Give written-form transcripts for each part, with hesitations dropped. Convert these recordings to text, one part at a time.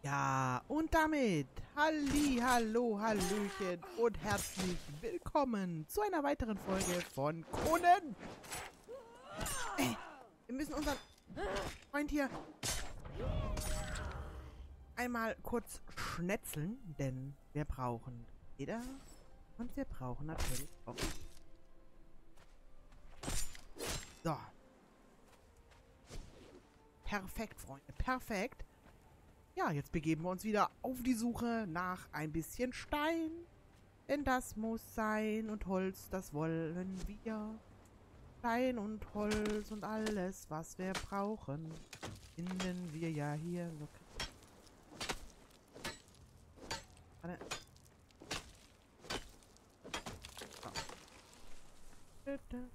Ja, und damit Halli, hallo, hallöchen und herzlich willkommen zu einer weiteren Folge von Conan. Wir müssen unseren Freund hier einmal kurz schnetzeln, denn wir brauchen Leder und wir brauchen natürlich auch... So. Perfekt, Freunde, perfekt. Ja, jetzt begeben wir uns wieder auf die Suche nach ein bisschen Stein. Denn das muss sein und Holz, das wollen wir. Stein und Holz und alles, was wir brauchen, finden wir ja hier. Warte. So. Bitte.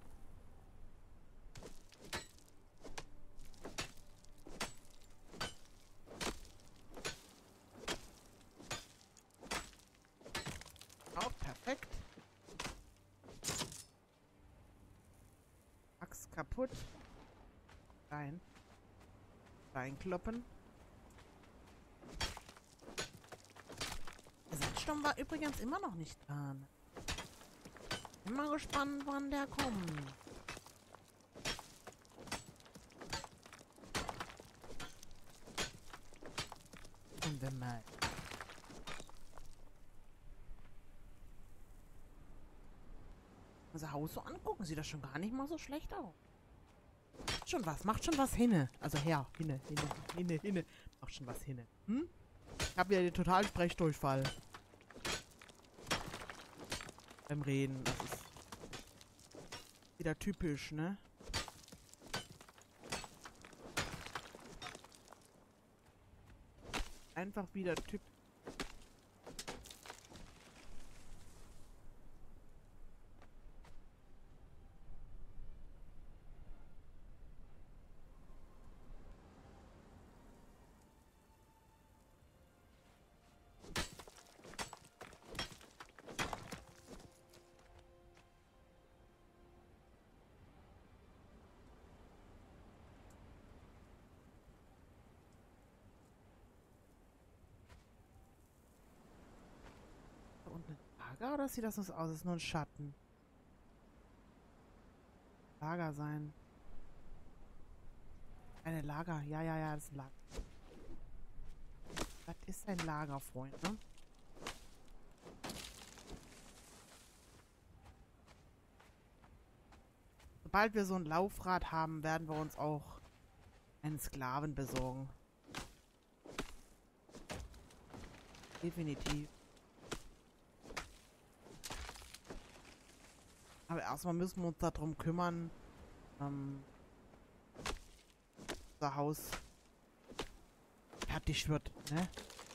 Auch perfekt. Axt kaputt. Stein. Stein kloppen. Der Sandsturm war übrigens immer noch nicht da. Bin mal gespannt, wann der kommt. Und wir mal. Unser Haus so angucken, sieht das schon gar nicht mal so schlecht aus. Macht schon was hinne. Also her, hinne. Macht schon was hinne. Hm? Ich hab ja den totalen Sprechdurchfall. Beim Reden. Das ist wieder typisch, ne? Einfach wieder typisch. Da unten ein Lager oder sieht das nur so aus? Das ist nur ein Schatten. Lager sein. Eine Lager. Ja, das ist ein Lager. Das ist ein Lager, Freund, ne? Sobald wir so ein Laufrad haben, werden wir uns auch einen Sklaven besorgen. Definitiv. Aber erstmal müssen wir uns darum kümmern, unser Haus fertig wird, ne?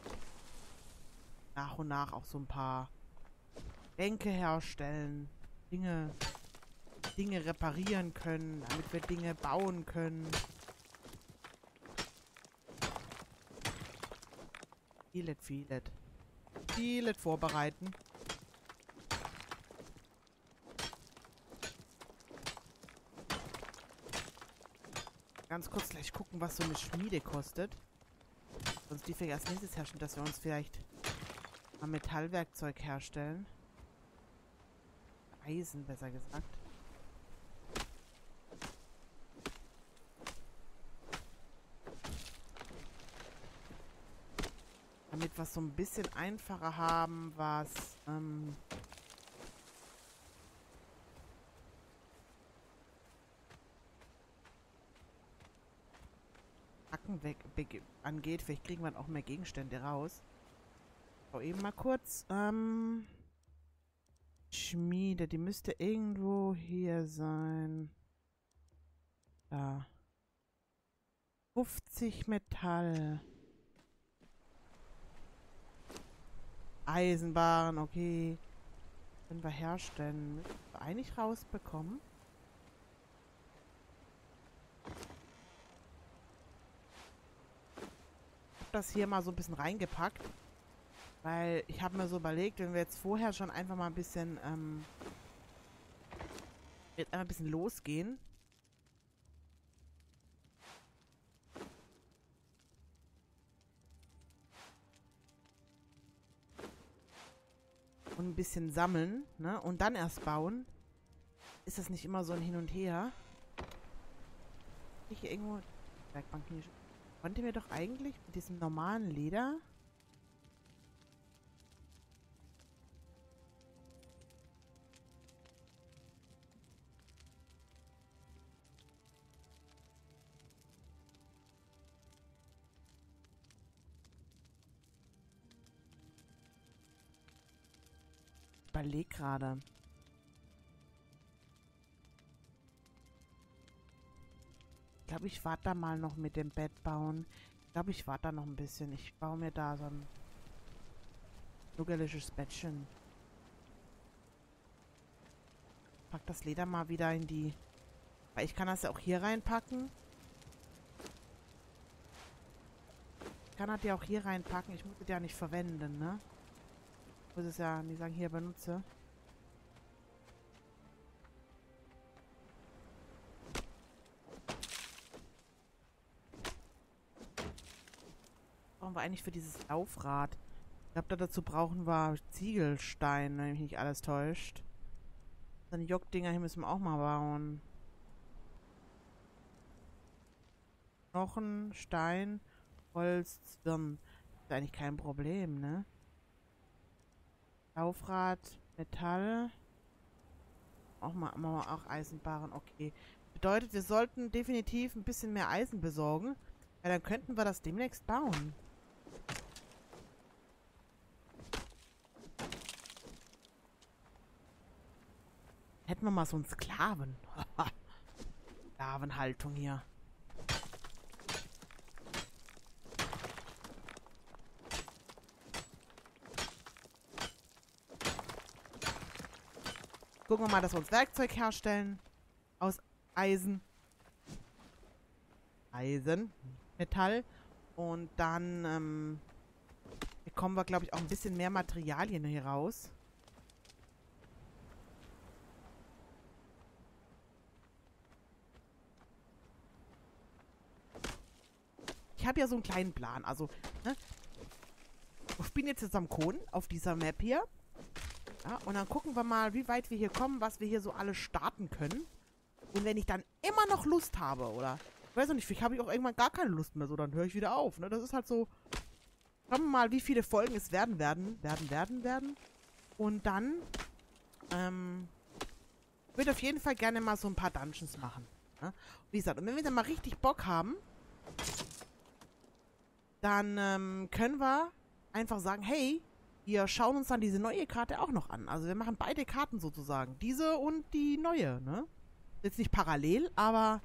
Nach und nach auch so ein paar Bänke herstellen, Dinge reparieren können, damit wir Dinge bauen können. Vieles vorbereiten. Ganz kurz gleich gucken, was so eine Schmiede kostet. Sonst die wir als nächstes herstellen, dass wir uns vielleicht mal Metallwerkzeug herstellen. Eisen, besser gesagt. Damit wir es so ein bisschen einfacher haben, was Hacken angeht. Vielleicht kriegen wir auch mehr Gegenstände raus. So, eben mal kurz. Schmiede, die müsste irgendwo hier sein. Da. 50 Metall. Eisenbahn, okay. Können wir herstellen. Müssen wir eigentlich rausbekommen. Ich habe das hier mal so ein bisschen reingepackt. Weil ich habe mir so überlegt, wenn wir jetzt vorher schon einfach mal ein bisschen jetzt ein bisschen losgehen. und ein bisschen sammeln, ne? Und dann erst bauen, ist das nicht immer so ein Hin und Her. Hier irgendwo... Werkbank hier. Konnte mir doch eigentlich mit diesem normalen Leder... Ich überleg gerade. Ich glaube, ich warte da mal noch mit dem Bett bauen. Ich glaube, ich warte da noch ein bisschen. Ich baue mir da so ein bürgerliches Bettchen. Pack das Leder mal wieder in die... Weil ich kann das ja auch hier reinpacken. Ich kann das ja auch hier reinpacken. Ich muss es ja nicht verwenden, ne? Ich muss es ja nicht sagen, hier benutze. Brauchen wir eigentlich für dieses Laufrad? Ich glaube, dazu brauchen wir Ziegelstein, wenn mich nicht alles täuscht. So eine Jockdinger hier müssen wir auch mal bauen. Knochen, Stein, Holz, Zwirn. Ist eigentlich kein Problem, ne? Laufrad, Metall. Auch Eisenbarren, okay. Bedeutet, wir sollten definitiv ein bisschen mehr Eisen besorgen. Ja, dann könnten wir das demnächst bauen. Hätten wir mal so einen Sklaven. Sklavenhaltung hier. Gucken wir mal, dass wir uns Werkzeug herstellen. Aus Eisen. Metall. Und dann bekommen wir, glaube ich, auch ein bisschen mehr Materialien hier raus. Ich habe ja so einen kleinen Plan. Also, ne? Wir spielen jetzt am Kohn auf dieser Map hier. Ja, und dann gucken wir mal, wie weit wir hier kommen, was wir hier so alles starten können. Und wenn ich dann immer noch Lust habe, oder... Ich weiß noch nicht, vielleicht habe ich auch irgendwann gar keine Lust mehr, so, dann höre ich wieder auf, ne? Das ist halt so... Schauen wir mal, wie viele Folgen es werden. Und dann, würde auf jeden Fall gerne mal so ein paar Dungeons machen. Ne? Wie gesagt, und wenn wir dann mal richtig Bock haben, dann, können wir einfach sagen, hey, wir schauen uns dann diese neue Karte auch noch an. Also wir machen beide Karten sozusagen. Diese und die neue, ne? Jetzt nicht parallel, aber,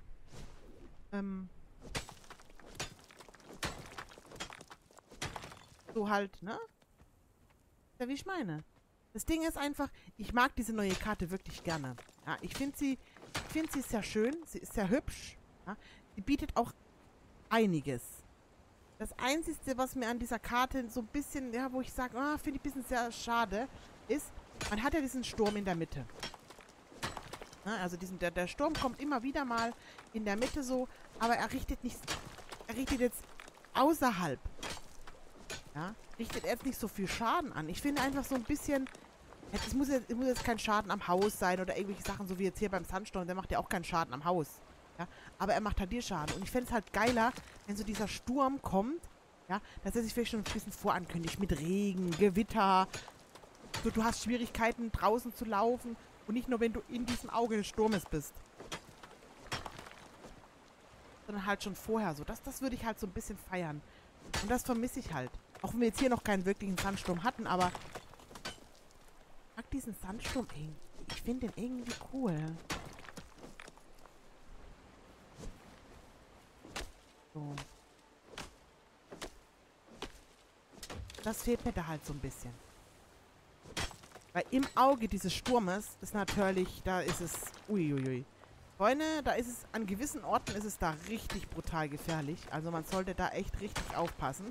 so halt, ne? Ja, wie ich meine. Das Ding ist einfach, ich mag diese neue Karte wirklich gerne. Ja, ich finde sie sehr schön, sie ist sehr hübsch. Ja? Sie bietet auch einiges. Das Einzige, was mir an dieser Karte so ein bisschen, ja, wo ich sage, finde ich ein bisschen sehr schade, ist, man hat ja diesen Sturm in der Mitte. Ja, also der Sturm kommt immer wieder mal in der Mitte so, aber er richtet jetzt außerhalb. Ja, richtet jetzt nicht so viel Schaden an. Ich finde einfach so ein bisschen, es muss jetzt kein Schaden am Haus sein oder irgendwelche Sachen, so wie jetzt hier beim Sandsturm, der macht ja auch keinen Schaden am Haus. Ja, aber er macht halt dir Schaden. Und ich fände es halt geiler, wenn so dieser Sturm kommt, ja, dass er sich vielleicht schon ein bisschen vorankündigt mit Regen, Gewitter. So, du hast Schwierigkeiten, draußen zu laufen und nicht nur, wenn du in diesem Auge des Sturmes bist. Sondern halt schon vorher so. Das würde ich halt so ein bisschen feiern. Und das vermisse ich halt. Auch wenn wir jetzt hier noch keinen wirklichen Sandsturm hatten, aber ich mag diesen Sandsturm irgendwie. Ich finde den irgendwie cool. So. Das fehlt mir da halt so ein bisschen. Weil im Auge dieses Sturmes ist natürlich, da ist es, uiuiui. Freunde, da ist es, an gewissen Orten ist es da richtig brutal gefährlich. Also man sollte da echt richtig aufpassen.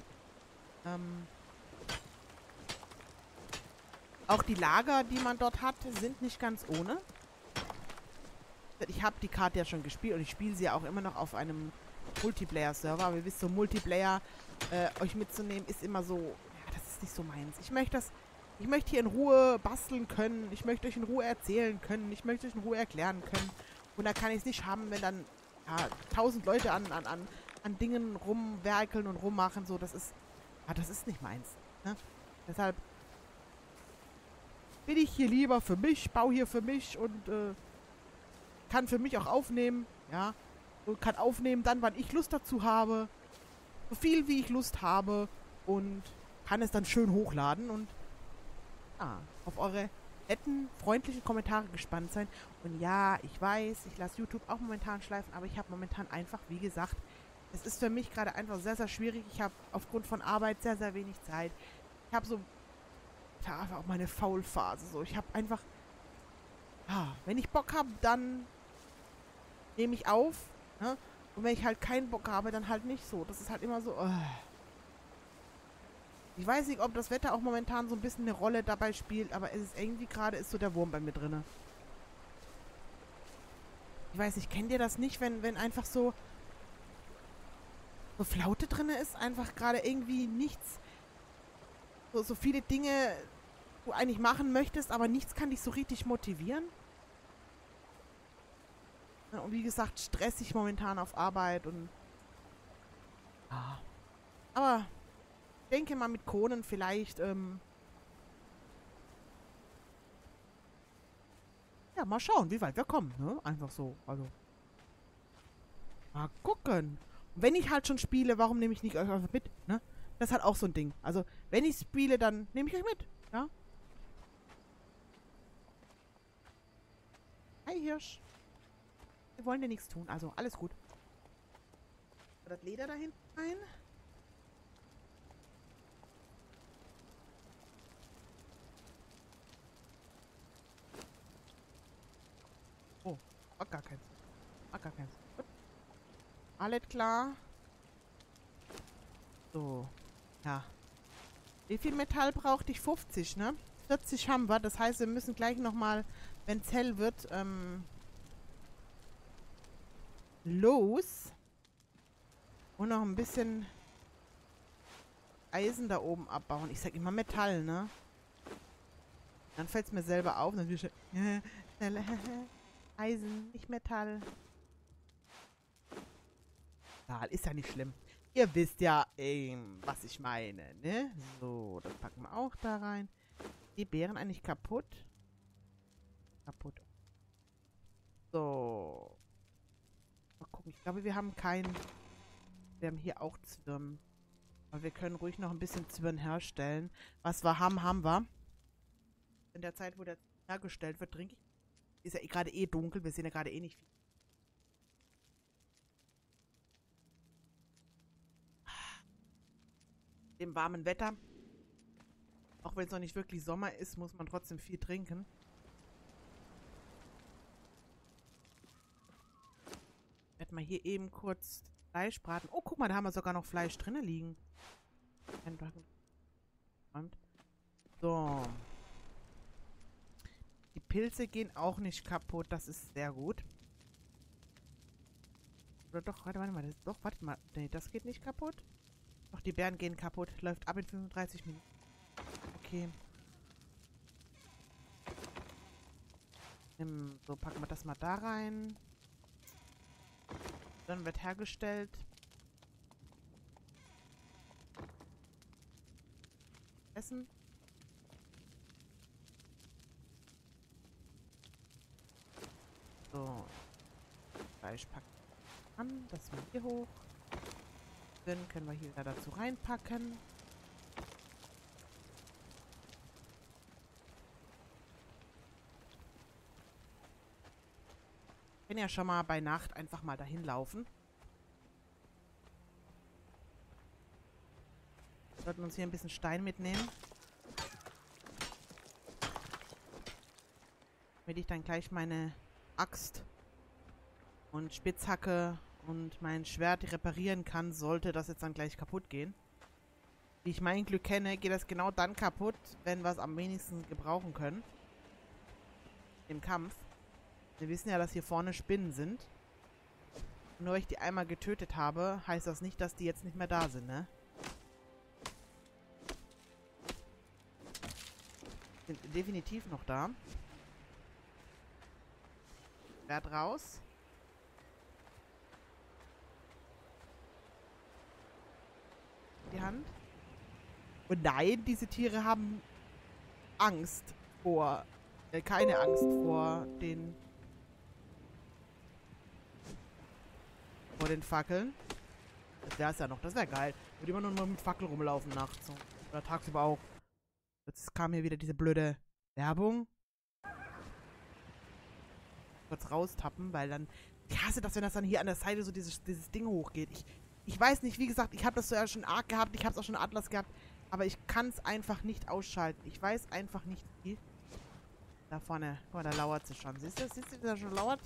Auch die Lager, die man dort hat, sind nicht ganz ohne. Ich habe die Karte ja schon gespielt und ich spiele sie ja auch immer noch auf einem Multiplayer-Server. Aber ihr wisst, so Multiplayer euch mitzunehmen ist immer so, ja, das ist nicht so meins. Ich möchte das Ich möchte hier in Ruhe basteln können. Ich möchte euch in Ruhe erzählen können. Ich möchte euch in Ruhe erklären können. Und da kann ich es nicht haben, wenn dann ja, 1000 Leute an Dingen rumwerkeln und rummachen. So, das ist nicht meins. Ne? Deshalb bin ich hier lieber für mich, baue hier für mich und kann für mich auch aufnehmen. Ja, und kann aufnehmen dann, wann ich Lust dazu habe. So viel, wie ich Lust habe. Und kann es dann schön hochladen und auf eure netten, freundlichen Kommentare gespannt sein. Und ja, ich weiß, ich lasse YouTube auch momentan schleifen, aber ich habe momentan einfach, wie gesagt, es ist für mich gerade einfach sehr, sehr schwierig. Ich habe aufgrund von Arbeit sehr, sehr wenig Zeit. Ich habe so, ja, einfach auch meine Faulphase. So, ich habe einfach, wenn ich Bock habe, dann nehme ich auf. Ne? Und wenn ich halt keinen Bock habe, dann halt nicht so. Das ist halt immer so, Ich weiß nicht, ob das Wetter auch momentan so ein bisschen eine Rolle dabei spielt, aber es ist irgendwie gerade ist so der Wurm bei mir drinne. Ich weiß nicht, kennt ihr das nicht, wenn einfach so Flaute drinne ist? Einfach gerade irgendwie nichts, so viele Dinge du eigentlich machen möchtest, aber nichts kann dich so richtig motivieren? Ja, und wie gesagt, stressig momentan auf Arbeit und aber ich denke mal mit Conan vielleicht, ja, mal schauen, wie weit wir kommen, ne? Einfach so, also. Mal gucken. Und wenn ich halt schon spiele, warum nehme ich nicht euch einfach mit, ne? Das ist halt auch so ein Ding. Also, wenn ich spiele, dann nehme ich euch mit, ja? Hi, Hirsch. Wir wollen dir nichts tun, also alles gut. Das Leder da hinten rein. Oh, mag gar keins. Mag gar keins. Gut. Alles klar. So. Ja. Wie viel Metall brauchte ich? 50, ne? 40 haben wir. Das heißt, wir müssen gleich nochmal, wenn es hell wird, los. Und noch ein bisschen Eisen da oben abbauen. Ich sag immer Metall, ne? Dann fällt es mir selber auf. Dann will Eisen, nicht Metall. Stahl, ist ja nicht schlimm. Ihr wisst ja, was ich meine, ne? So, das packen wir auch da rein. Die Beeren eigentlich kaputt? Kaputt. So. Mal gucken. Ich glaube, wir haben keinen... Wir haben hier auch Zwirn. Aber wir können ruhig noch ein bisschen Zwirn herstellen. Was wir haben, haben wir. In der Zeit, wo der hergestellt wird, trinke ich. Ist ja gerade dunkel. Wir sehen ja gerade nicht viel. Im warmen Wetter. Auch wenn es noch nicht wirklich Sommer ist, muss man trotzdem viel trinken. Ich werde mal hier eben kurz Fleisch braten. Oh, guck mal, da haben wir sogar noch Fleisch drinnen liegen. So. Die Pilze gehen auch nicht kaputt. Das ist sehr gut. Oder doch, warte mal. Doch, warte mal. Nee, das geht nicht kaputt. Doch, die Beeren gehen kaputt. Läuft ab in 35 Minuten. Okay. So, packen wir das mal da rein. Dann wird hergestellt. Essen. So. Fleisch packen an. Das mal hier hoch. Dann können wir hier da dazu reinpacken. Ich kann ja schon mal bei Nacht einfach mal dahin laufen. Wir sollten uns hier ein bisschen Stein mitnehmen. Damit ich dann gleich meine Axt und Spitzhacke und mein Schwert reparieren kann, sollte das jetzt dann gleich kaputt gehen. Wie ich mein Glück kenne, geht das genau dann kaputt, wenn wir es am wenigsten gebrauchen können. Im Kampf. Wir wissen ja, dass hier vorne Spinnen sind. Nur weil ich die einmal getötet habe, heißt das nicht, dass die jetzt nicht mehr da sind, ne? Sind definitiv noch da. Werd raus. Die Hand. Und nein, diese Tiere haben Angst vor... keine Angst vor den... Fackeln. Das wäre es ja noch. Das wäre geil. Würde immer nur mal mit Fackel rumlaufen nachts. So. Oder tagsüber auch. Jetzt kam hier wieder diese blöde Werbung. Kurz raustappen, weil dann... Ich hasse das, wenn das dann hier an der Seite so dieses Ding hochgeht. Ich weiß nicht, wie gesagt, ich habe das so ja schon arg gehabt. Ich habe es auch schon Atlas gehabt. Aber ich kann es einfach nicht ausschalten. Ich weiß einfach nicht, wie... Da vorne. Guck mal, da lauert sie schon. Siehst du, wie da schon lauert?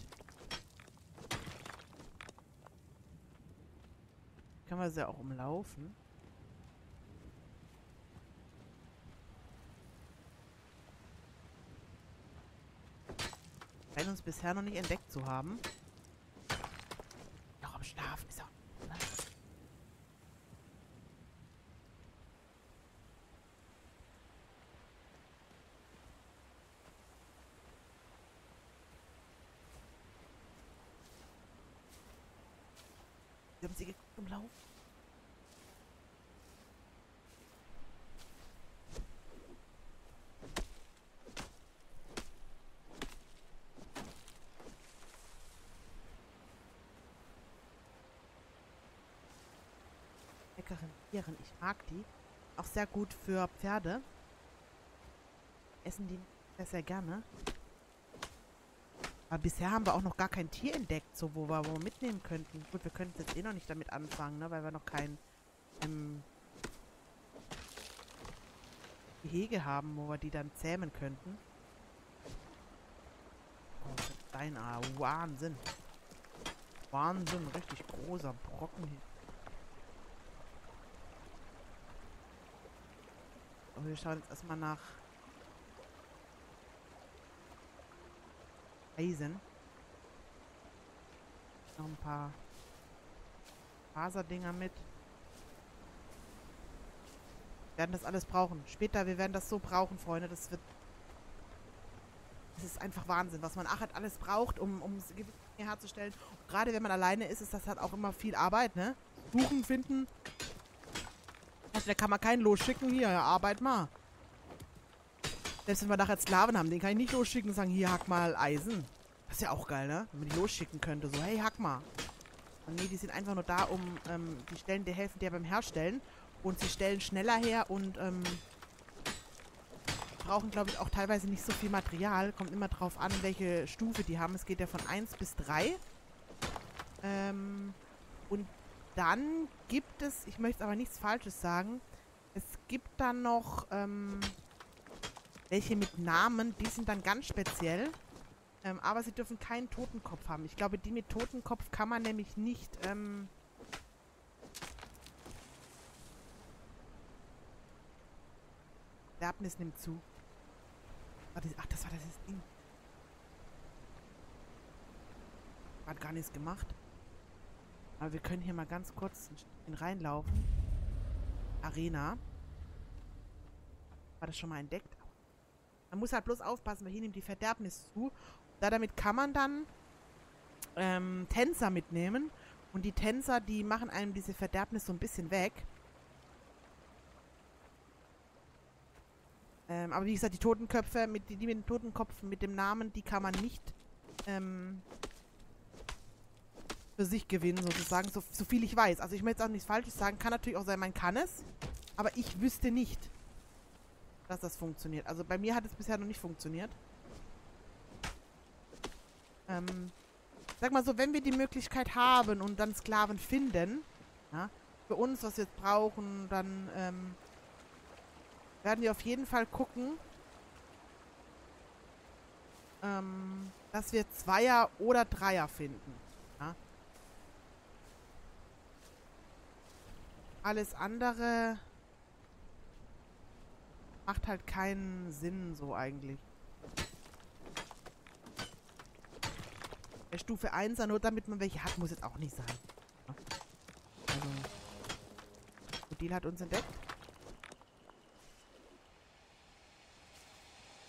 Können wir sie auch umlaufen? Scheint uns bisher noch nicht entdeckt zu haben. Noch am Schlafen ist er. Wir haben sie geguckt im Lauf. Leckeren Tieren, ich mag die. Auch sehr gut für Pferde. Essen die sehr, sehr gerne. Aber bisher haben wir auch noch gar kein Tier entdeckt, so wo wir mitnehmen könnten. Gut, wir könnten jetzt eh noch nicht damit anfangen, ne, weil wir noch kein Gehege haben, wo wir die dann zähmen könnten. Oh, das ist ein Wahnsinn. Wahnsinn, richtig großer Brocken hier. Und wir schauen jetzt erstmal nach Eisen. Noch ein paar Faserdinger mit. Wir werden das alles brauchen. Später, wir werden das so brauchen, Freunde. Das ist einfach Wahnsinn, was man halt alles braucht, um gewisse Dinge herzustellen. Und gerade wenn man alleine ist, ist das halt auch immer viel Arbeit, ne? Suchen, finden. Also da kann man keinen losschicken. Hier, arbeit mal. Selbst wenn wir nachher Sklaven haben, den kann ich nicht losschicken und sagen, hier, hack mal Eisen. Das ist ja auch geil, ne? Wenn man die losschicken könnte. So, hey, hack mal. Und nee, die sind einfach nur da, um, die stellen dir helfen dir beim Herstellen. Und sie stellen schneller her und, brauchen, glaube ich, auch teilweise nicht so viel Material. Kommt immer drauf an, welche Stufe die haben. Es geht ja von 1 bis 3. Und dann gibt es, ich möchte aber nichts Falsches sagen, es gibt dann noch, welche mit Namen, die sind dann ganz speziell. Aber sie dürfen keinen Totenkopf haben. Ich glaube, die mit Totenkopf kann man nämlich nicht, Verderbnis nimmt zu. Ach, das war das Ding. Hat gar nichts gemacht. Aber wir können hier mal ganz kurz reinlaufen. Arena. War das schon mal entdeckt? Man muss halt bloß aufpassen, weil hier nimmt die Verderbnis zu. Damit kann man dann Tänzer mitnehmen. Und die Tänzer, die machen einem diese Verderbnis so ein bisschen weg. Aber wie gesagt, die Totenköpfe, die mit dem Totenkopf, mit dem Namen, die kann man nicht für sich gewinnen, sozusagen, so viel ich weiß. Also ich möchte jetzt auch nichts Falsches sagen. Kann natürlich auch sein, man kann es. Aber ich wüsste nicht, dass das funktioniert. Also bei mir hat es bisher noch nicht funktioniert. Sag mal so, wenn wir die Möglichkeit haben und dann Sklaven finden, ja, für uns, was wir jetzt brauchen, dann werden wir auf jeden Fall gucken, dass wir Zweier oder Dreier finden. Ja. Alles andere macht halt keinen Sinn so eigentlich. Der Stufe 1er, nur damit man welche hat, muss jetzt auch nicht sein. Ja. Also, Odile hat uns entdeckt.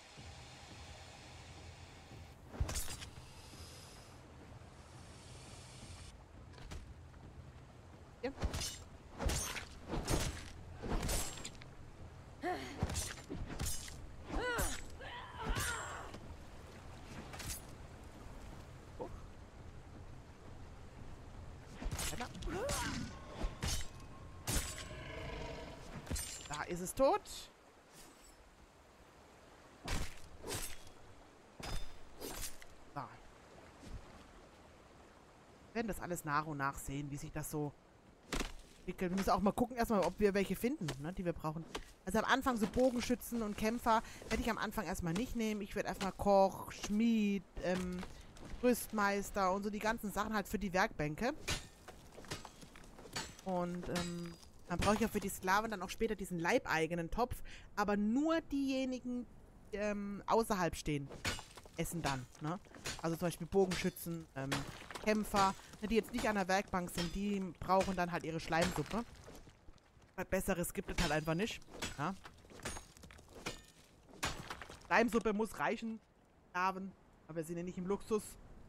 ist es tot. So. Wir werden das alles nach und nach sehen, wie sich das so entwickelt. Wir müssen auch mal gucken, erstmal, ob wir welche finden, ne, die wir brauchen. Also am Anfang so Bogenschützen und Kämpfer werde ich am Anfang erstmal nicht nehmen. Ich werde erstmal Koch, Schmied, Rüstmeister und so die ganzen Sachen halt für die Werkbänke. Und dann brauche ich ja für die Sklaven dann auch später diesen leibeigenen Topf. Aber nur diejenigen, die außerhalb stehen, essen dann. Ne? Also zum Beispiel Bogenschützen, Kämpfer, die jetzt nicht an der Werkbank sind, die brauchen dann halt ihre Schleimsuppe. Was Besseres gibt es halt einfach nicht. Ja? Schleimsuppe muss reichen, Sklaven. Aber wir sind ja nicht im Luxus.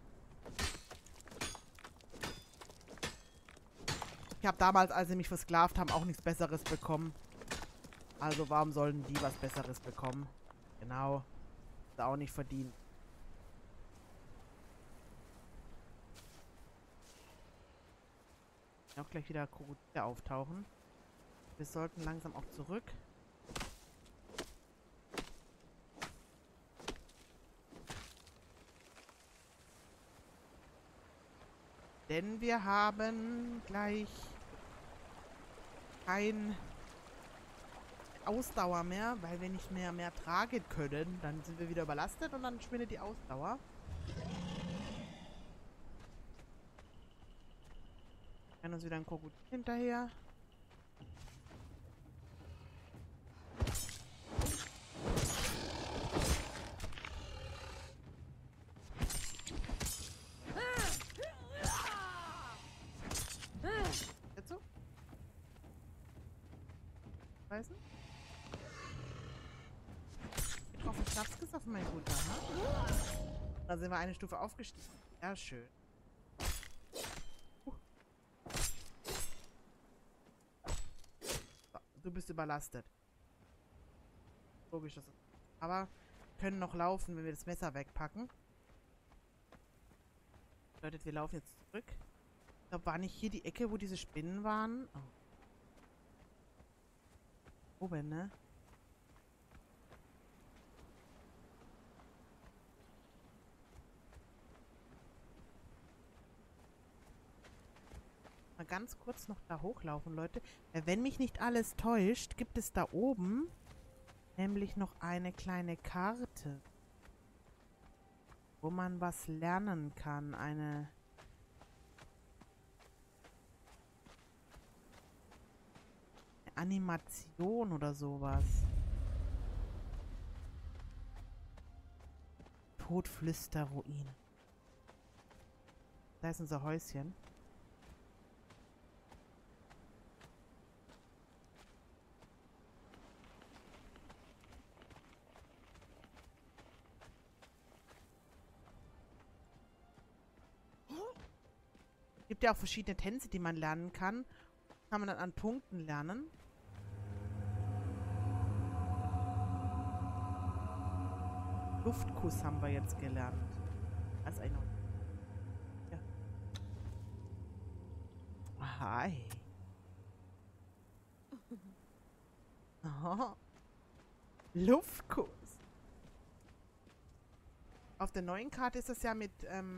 Ich habe damals, als sie mich versklavt haben, auch nichts Besseres bekommen. Also warum sollen die was Besseres bekommen? Genau. Ist auch nicht verdient. Auch gleich wieder Krokodile auftauchen. Wir sollten langsam auch zurück. Denn wir haben gleich kein Ausdauer mehr, weil wir nicht mehr tragen können. Dann sind wir wieder überlastet und dann schwindet die Ausdauer. Wir rennen uns wieder ein Krokodil hinterher. Jetzt so? Weißen? Getroffen, Schnaps gesoffen, mein Guter. Ne? Da sind wir eine Stufe aufgestiegen. Ja, schön. So, du bist überlastet. Logisch, das ist. Aber wir können noch laufen, wenn wir das Messer wegpacken. Bedeutet, wir laufen jetzt zurück. Ich glaube, war nicht hier die Ecke, wo diese Spinnen waren? Oh. Oben, ne? Mal ganz kurz noch da hochlaufen, Leute. Wenn mich nicht alles täuscht, gibt es da oben nämlich noch eine kleine Karte, wo man was lernen kann. Eine Animation oder sowas. Todflüsterruine. Da ist unser Häuschen. Es gibt ja auch verschiedene Tänze, die man lernen kann. Kann man dann an Punkten lernen. Luftkuss haben wir jetzt gelernt. Was ein neues. Ja. Hi. Oh. Luftkuss. Auf der neuen Karte ist das ja mit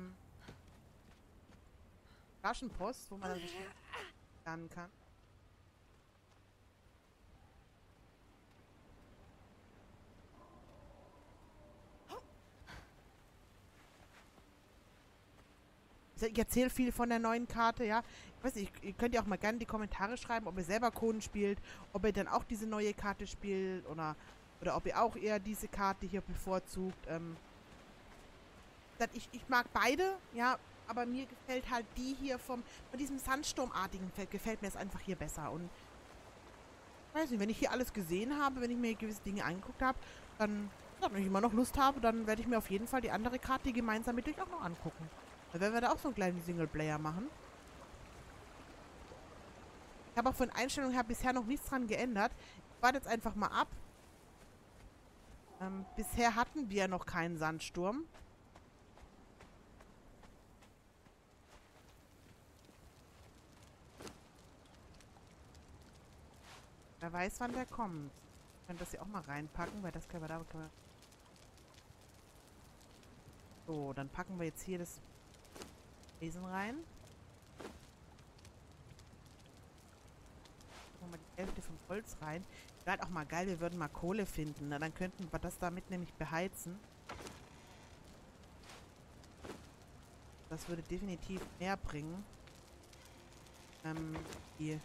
Flaschenpost, wo man dann lernen kann. Ich erzähle viel von der neuen Karte, ja. Ich weiß nicht, ihr könnt ja auch mal gerne in die Kommentare schreiben, ob ihr selber Conan spielt, ob ihr dann auch diese neue Karte spielt oder ob ihr auch eher diese Karte hier bevorzugt. Ich mag beide, ja, aber mir gefällt halt die hier von diesem Sandsturmartigen gefällt mir es einfach hier besser. Und ich weiß nicht, wenn ich hier alles gesehen habe, wenn ich mir gewisse Dinge angeguckt habe, dann, wenn ich immer noch Lust habe, dann werde ich mir auf jeden Fall die andere Karte gemeinsam mit euch auch noch angucken. Dann werden wir da auch so einen kleinen Singleplayer machen. Ich habe auch von Einstellungen her bisher noch nichts dran geändert. Ich warte jetzt einfach mal ab. Bisher hatten wir noch keinen Sandsturm. Wer weiß, wann der kommt. Ich könnte das hier auch mal reinpacken, weil das können wir da... So, dann packen wir jetzt hier das Eisen rein. Machen wir die Hälfte vom Holz rein. Wäre halt auch mal geil, wir würden mal Kohle finden. Na, dann könnten wir das damit nämlich beheizen. Das würde definitiv mehr bringen. Hier.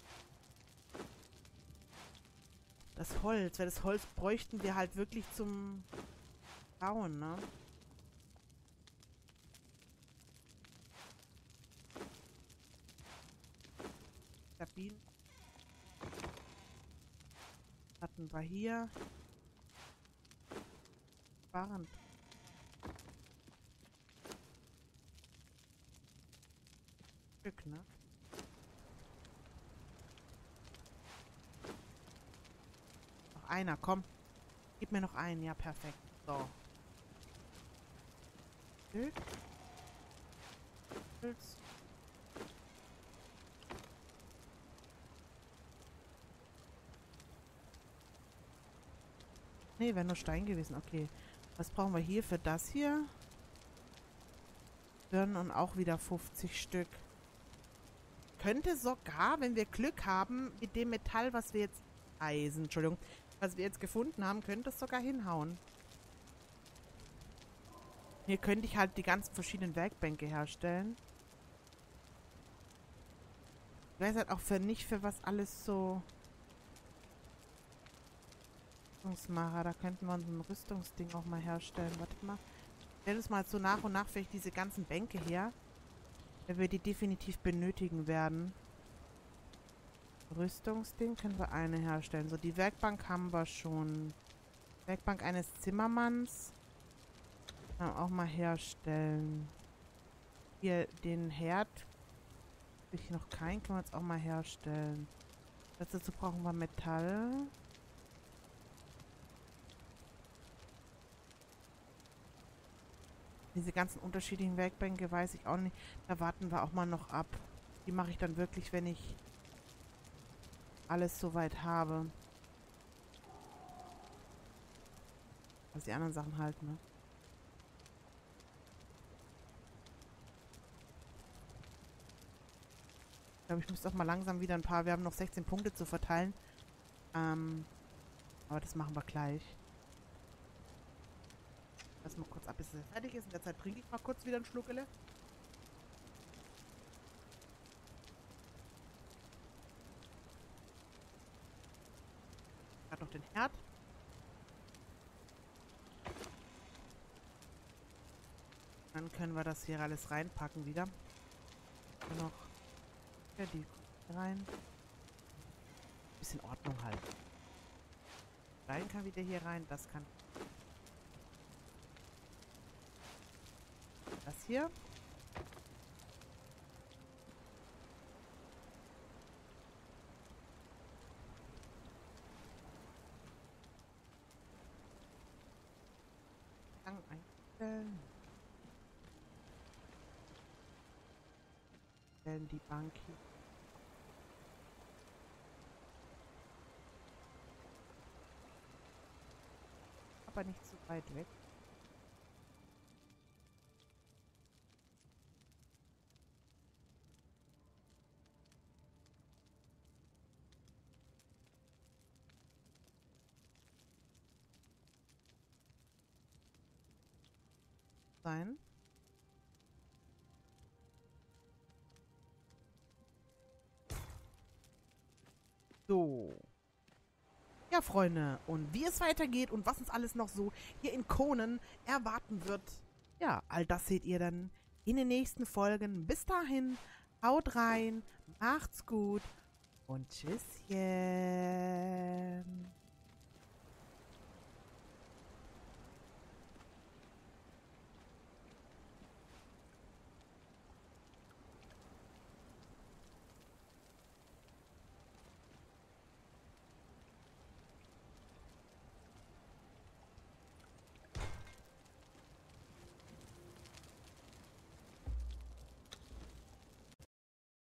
Das Holz, weil das Holz bräuchten wir halt wirklich zum Bauen, ne? Kabinen. Hatten wir hier. Waren. Stück, ne? Noch einer, komm. Gib mir noch einen, ja, perfekt. So. Stück. Holz. Nee, wäre nur Stein gewesen. Okay. Was brauchen wir hier für das hier? Birnen und auch wieder 50 Stück. Könnte sogar, wenn wir Glück haben, mit dem Metall, was wir jetzt... Eisen, Entschuldigung. Was wir jetzt gefunden haben, könnte es sogar hinhauen. Hier könnte ich halt die ganzen verschiedenen Werkbänke herstellen. Ich weiß halt auch nicht für was alles so... Rüstungsmacher, da könnten wir uns ein Rüstungsding auch mal herstellen. Warte mal. Stellen uns mal so nach und nach vielleicht diese ganzen Bänke her. Weil wir die definitiv benötigen werden. Rüstungsding können wir eine herstellen. So, die Werkbank haben wir schon. Werkbank eines Zimmermanns. Kann auch mal herstellen. Hier den Herd. Habe ich noch keinen. Können wir jetzt auch mal herstellen. Dazu brauchen wir Metall. Diese ganzen unterschiedlichen Werkbänke weiß ich auch nicht. Da warten wir auch mal noch ab. Die mache ich dann wirklich, wenn ich alles soweit habe. Also die anderen Sachen halt, ne? Ich glaube, ich müsste auch mal langsam wieder ein paar... Wir haben noch 16 Punkte zu verteilen. Aber das machen wir gleich. Lass mal kurz ab, bis es fertig ist. In der Zeit trinke ich mal kurz wieder einen Schluckele. Gerade noch den Herd. Dann können wir das hier alles reinpacken wieder. Und noch ja, die rein. Bisschen Ordnung halt. Stein kann wieder hier rein. Das kann... Das hier. Stangen einstellen. Stellen die Bank hier. Aber nicht zu weit weg. Sein. So. Ja, Freunde, und wie es weitergeht und was uns alles noch so hier in Conan erwarten wird, ja, all das seht ihr dann in den nächsten Folgen. Bis dahin, haut rein, macht's gut und tschüsschen.